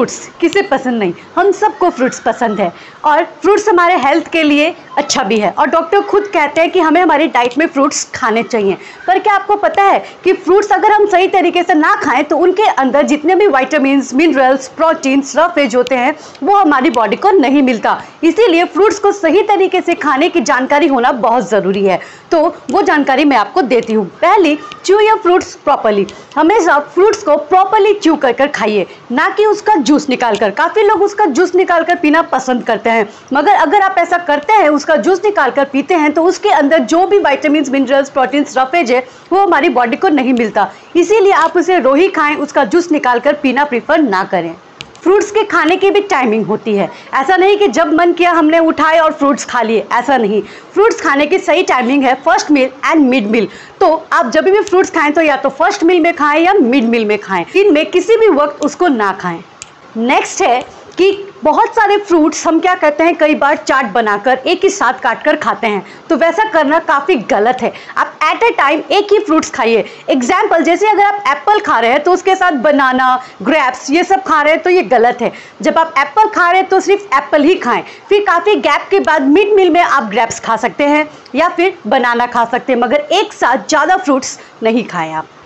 Fruits किसे पसंद नहीं, हम सबको फ्रूट्स पसंद है और फ्रूट्स हमारे हेल्थ के लिए अच्छा भी है और डॉक्टर खुद कहते हैं कि हमें हमारी डाइट में फ्रूट्स खाने चाहिए। पर क्या आपको पता है कि फ्रूट्स अगर हम सही तरीके से ना खाएं तो उनके अंदर जितने भी vitamins, minerals, proteins, roughage होते हैं वो हमारी बॉडी को नहीं मिलता। इसीलिए फ्रूट्स को सही तरीके से खाने की जानकारी होना बहुत ज़रूरी है। तो वो जानकारी मैं आपको देती हूँ। पहली, च्यू योर फ्रूट्स प्रॉपर्ली। हमेशा फ्रूट्स को प्रॉपर्ली च्यू कर खाइए, ना कि उसका जूस निकाल कर। काफ़ी लोग उसका जूस निकाल कर पीना पसंद करते हैं, मगर अगर आप ऐसा करते हैं, उसका जूस निकाल कर पीते हैं, तो उसके अंदर जो भी विटामिन्स, मिनरल्स, प्रोटीन्स, रफेज है वो हमारी बॉडी को नहीं मिलता। इसीलिए आप उसे रो ही खाएं, उसका जूस निकाल कर पीना प्रीफर ना करें। फ्रूट्स के खाने की भी टाइमिंग होती है। ऐसा नहीं कि जब मन किया हमने उठाए और फ्रूट्स खा लिए, ऐसा नहीं। फ्रूट्स खाने की सही टाइमिंग है first meal and mid meal. तो आप जब भी फ्रूट्स खाएं तो या तो फर्स्ट मील में खाएं या मिड मील में खाएं, दिन में किसी भी वक्त उसको ना खाएं। नेक्स्ट है कि बहुत सारे फ्रूट्स हम क्या करते हैं, कई बार चाट बनाकर एक ही साथ काट कर खाते हैं, तो वैसा करना काफ़ी गलत है। आप एट अ टाइम एक ही फ्रूट्स खाइए। एग्जाम्पल, जैसे अगर आप एप्पल खा रहे हैं तो उसके साथ बनाना, ग्रेप्स, ये सब खा रहे हैं तो ये गलत है। जब आप एप्पल खा रहे हैं तो सिर्फ एप्पल ही खाएं। फिर काफ़ी गैप के बाद मिड मील में आप ग्रेप्स खा सकते हैं या फिर बनाना खा सकते हैं, मगर एक साथ ज़्यादा फ्रूट्स नहीं खाएं आप।